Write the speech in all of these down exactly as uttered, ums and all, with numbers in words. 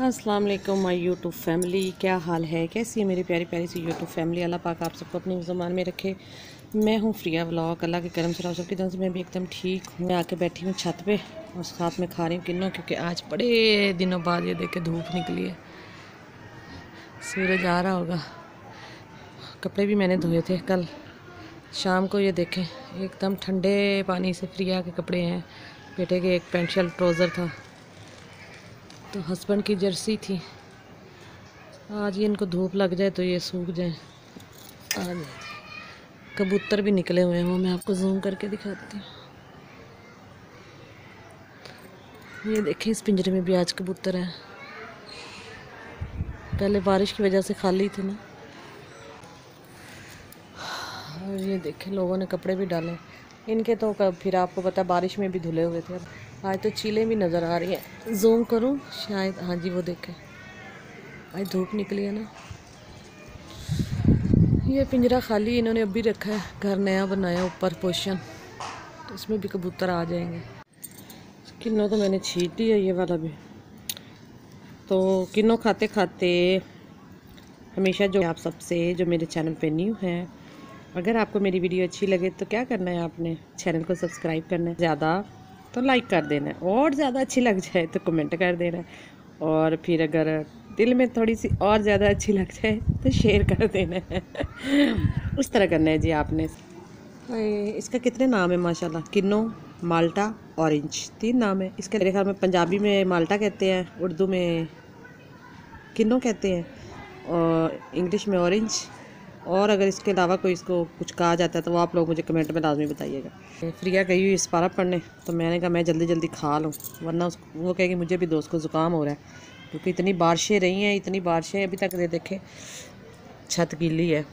अस्सलाम वालेकुम my YouTube family, क्या हाल है, कैसी है मेरी प्यारी प्यारी सी यूट्यूब फैमिली। अल्लाह पाक आप सबको अपनी ज़ुबान में रखे। मैं हूँ फ्रिया व्लॉग, अल्लाह के करम से सबकी तरफ से मैं भी एकदम ठीक हूँ। मैं आके बैठी हूँ छत पे और साथ में खा रही हूँ किन्नों, क्योंकि आज बड़े दिनों बाद ये देखे धूप निकली है, सूरज आ रहा होगा। कपड़े भी मैंने धोए थे कल शाम को, ये देखें एकदम ठंडे पानी से फ्रिया के कपड़े हैं। बेटे के एक पेंट शर्ट ट्राउज़र था, तो हस्बैंड की जर्सी थी। आज ये इनको धूप लग जाए तो ये सूख जाए। आज कबूतर भी निकले हुए हैं, वो मैं आपको जूम करके दिखाती हूँ। ये देखिए इस पिंजरे में भी आज कबूतर हैं, पहले बारिश की वजह से खाली थे ना। और ये देखें लोगों ने कपड़े भी डाले इनके, तो फिर आपको पता बारिश में भी धुले हुए थे। आज तो चीलें भी नज़र आ रही हैं, जूम करूं शायद, हाँ जी वो देखें आज धूप निकली है ना। ये पिंजरा खाली इन्होंने अभी रखा है, घर नया बनाया ऊपर पोर्शन, तो इसमें भी कबूतर आ जाएंगे। किन्नों तो मैंने छीट लिया ये वाला भी। तो किन्नों खाते खाते हमेशा जो आप सबसे जो मेरे चैनल पे न्यू है, अगर आपको मेरी वीडियो अच्छी लगे तो क्या करना है, आपने चैनल को सब्सक्राइब करना है, ज़्यादा तो लाइक कर देना है, और ज़्यादा अच्छी लग जाए तो कमेंट कर देना है, और फिर अगर दिल में थोड़ी सी और ज़्यादा अच्छी लग जाए तो शेयर कर देना है। उस तरह करना है जी आपने। इसका कितने नाम है माशाल्लाह, किन्नों, माल्टा, ऑरेंज, तीन नाम है इसके। मेरे ख्याल में पंजाबी में माल्टा कहते हैं, उर्दू में किन्नों कहते हैं, और इंग्लिश में ऑरेंज। और अगर इसके अलावा कोई इसको कुछ कहा जाता है तो वो आप लोग मुझे कमेंट में लाजमी बताइएगा। फ्रिया गई हुई इस्पारा पढ़ने, तो मैंने कहा मैं जल्दी जल्दी खा लूँ, वरना उस वो कहेगी मुझे भी दोस्त को ज़ुकाम हो रहा है, क्योंकि इतनी बारिशें रही हैं, इतनी बारिशें अभी तक दे देखे छत गीली है।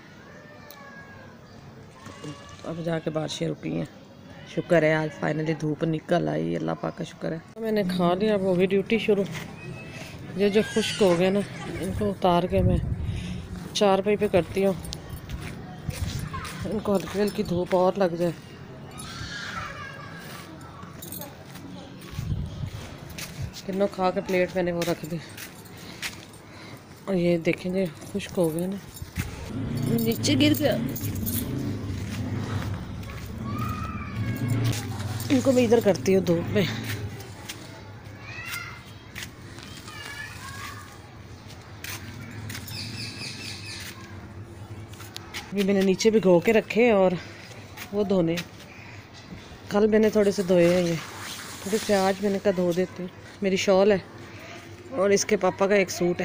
अब जाके बारिशें रुकी हैं, शुक्र है आज फाइनली धूप निकल आई, अल्लाह पाक का शुक्र है। मैंने खा लिया, अब होगी ड्यूटी शुरू। ये जो खुश्क हो गए ना, इनको उतार के मैं चार पाई पे करती हूँ, इनको हल्की हल्की धूप और लग जाए। किन्नों खा के प्लेट मैंने वो रख दी, और ये देखेंगे खुश्क हो गए ना, नीचे गिर गया। इनको मैं इधर करती हूँ धूप में। ये मैंने नीचे भिगो के रखे और वो धोने, कल मैंने थोड़े से धोए हैं, ये थोड़े से आज मैंने कहा धो देती हूँ। मेरी शॉल है और इसके पापा का एक सूट है।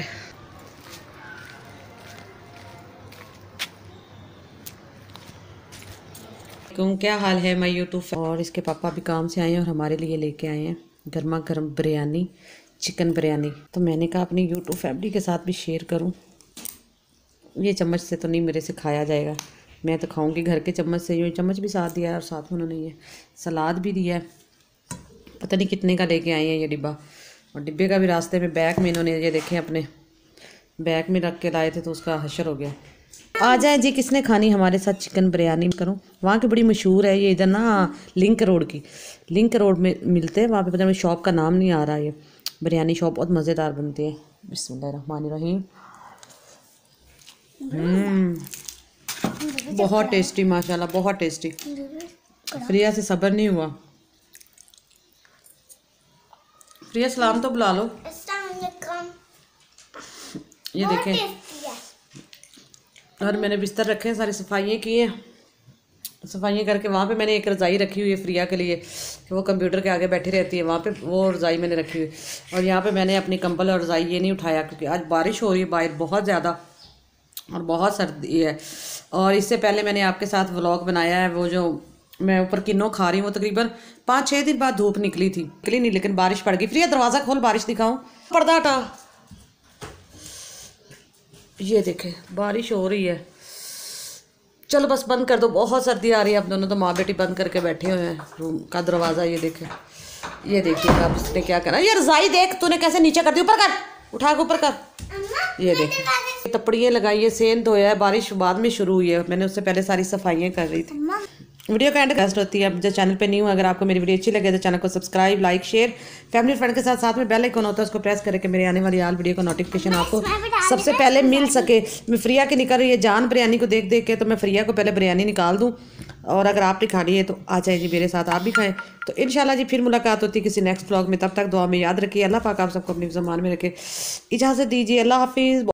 क्यों क्या हाल है माय यूट्यूब। और इसके पापा भी काम से आए हैं और हमारे लिए लेके आए हैं गर्मा गर्म बिरयानी, चिकन बिरयानी। तो मैंने कहा अपनी यूट्यूब फैमिली के साथ भी शेयर करूँ। ये चम्मच से तो नहीं मेरे से खाया जाएगा, मैं तो खाऊंगी घर के चम्मच से। ये चम्मच भी साथ दिया है और साथ में उन्होंने ये सलाद भी दिया है, पता नहीं कितने का लेके आए हैं ये डिब्बा। और डिब्बे का भी रास्ते में बैग में इन्होंने ये देखें अपने बैग में रख के लाए थे, तो उसका हशर हो गया। आ जाए जी, किसने खानी हमारे साथ चिकन बिरयानी करूँ। वहाँ की बड़ी मशहूर है ये, इधर ना लिंक रोड की, लिंक रोड में मिलते हैं वहाँ पे, पता नहीं शॉप का नाम नहीं आ रहा। ये बिरयानी शॉप बहुत मज़ेदार बनती है। बिस्मिल्लाहिर्रहमानिर्रहीम। हम्म बहुत टेस्टी माशाल्लाह, बहुत टेस्टी। फ्रिया से सब्र नहीं हुआ। फ्रिया सलाम तो बुला लो। ये देखें, और मैंने बिस्तर रखे हैं, सारी सफाइयाँ की हैं। सफाइयाँ करके वहाँ पे मैंने एक रज़ाई रखी हुई है फ्रिया के लिए, कि वो कंप्यूटर के आगे बैठी रहती है, वहाँ पे वो रज़ाई मैंने रखी हुई। और यहाँ पे मैंने अपनी कंबल और रज़ाई ये नहीं उठाया, क्योंकि आज बारिश हो रही है बाहर बहुत ज़्यादा और बहुत सर्दी है। और इससे पहले मैंने आपके साथ व्लॉग बनाया है, वो जो मैं ऊपर किन्नों खा रही हूँ, वो तकरीबन पाँच छः दिन बाद धूप निकली थी, निकली नहीं लेकिन बारिश पड़ गई। फ्रिया दरवाज़ा खोल, बारिश दिखाऊँ, पर्दा हटा। ये देखें बारिश हो रही है, चलो बस बंद कर दो, बहुत सर्दी आ रही है। अब दोनों तो माँ बेटी बंद करके बैठे हुए हैं रूम का दरवाज़ा। ये देखें, ये देखिए अब इसने क्या करा। ये रज़ाई देख तूने कैसे नीचे कर दी, ऊपर कर, उठा के ऊपर कर। ये देखें तपड़ियाँ लगाई है, सेन धोया है, बारिश बाद में शुरू हुई है, मैंने उससे पहले सारी सफाइयाँ कर रही थी। वीडियो का एंड बेस्ट होती है। जो चैनल पे न्यू है, अगर आपको मेरी वीडियो अच्छी लगे तो चैनल को subscribe, like, share, family friend के साथ साथ में बेल आइकन होता है उसको प्रेस करके मेरे आने वाली आल वीडियो का नोटिफिकेशन आपको सबसे पहले मिल सके। मैं फ्रिया की निकल रही है जान बिरयानी को देख देख के, तो मैं फ्रिया को पहले बिरयानी निकाल दूँ, और अगर आपने खानी है तो आ जाए जी मेरे साथ, आप भी खाएं। तो इंशाल्लाह जी फिर मुलाकात होती है किसी नेक्स्ट ब्लॉग में। तब तक दुआ में याद रखिए। अल्लाह पाक आप सबको अपनी ज़मान में रखे। इजाज़त दीजिए। अल्लाह हाफिज़।